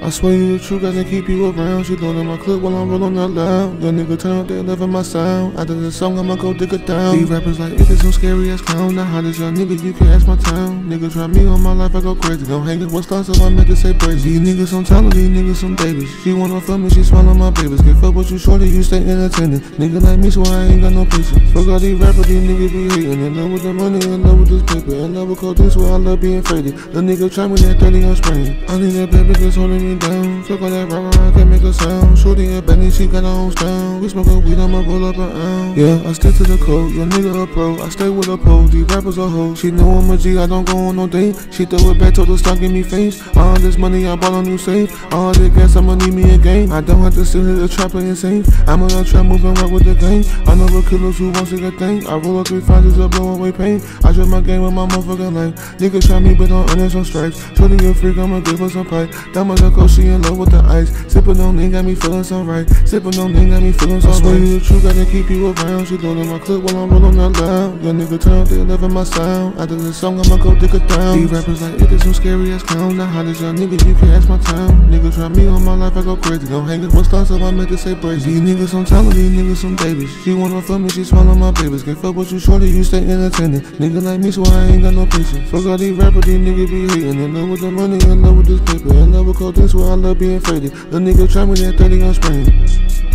I swear you the truth, gotta keep you around. She loading my clip while I'm rolling out loud. The nigga turn up, they loving my sound. After this song, I'ma go dig it down. These rappers like, if it's some scary ass clown. The hottest young nigga, you can ask my town. Niggas try me on my life, I go crazy. Don't hang it with stars, so I make it say praise. These niggas some talent, these niggas some babies. She wanna fuck me, she swallow my babies. Get fuck with you shorty, you stay entertaining. Nigga like me, so I ain't got no patience. Fuck all these rappers, these niggas be hating. In love with the money, in love with this paper. In love with codeine, so I love being faded. The nigga try me, that 30 on spraying. I need that baby that's holding me down. Fuck all that rah I can't make a sound. Shorty a Benny, she got her own style. We smoke a weed, I'ma roll up an ounce. Yeah, I stick to the code, your nigga a pro. I stay with a pole, these rappers a hoe. She know I'm a G, I don't go on no date. She throw it back, told her stop, give me face. All this money, I bought a new safe. All this gas, I'ma need me a game. I don't have to sit here to trap playing safe. I'm on a trap moving right with the game. I know the killers who wants to get thing. I roll up 3 5s to blow away pain. I drop my game with my motherfucking life. Niggas try me, but don't earn some stripes. Shorty a freak, I'ma give her some pipe. That motherfucker, she in love with the ice. Sippin' on lean, got me feeling so right. Sippin' on lean, got me feeling so right. I swear you the truth, gotta keep you around. She loading my clip while I'm rolling out loud. Your nigga turn up, they loving my sound. After this song, I'ma go dig it down. These rappers like, if it's some scary ass clown. The hottest young nigga, you can ask my town. Niggas try me on my life, I go crazy. Don't hang it with stars, so I make it say praise. These niggas some talent, these niggas some babies. She wanna fuck me, she swallow my babies. Get fuck with you shorty, you stay entertaining. Nigga like me, so I ain't got no patience. Fuck all these rappers, these niggas be hating. In love with the money, in love with this paper. In love with codeine, so I love being faded. The nigga try me, that 30 on spraying.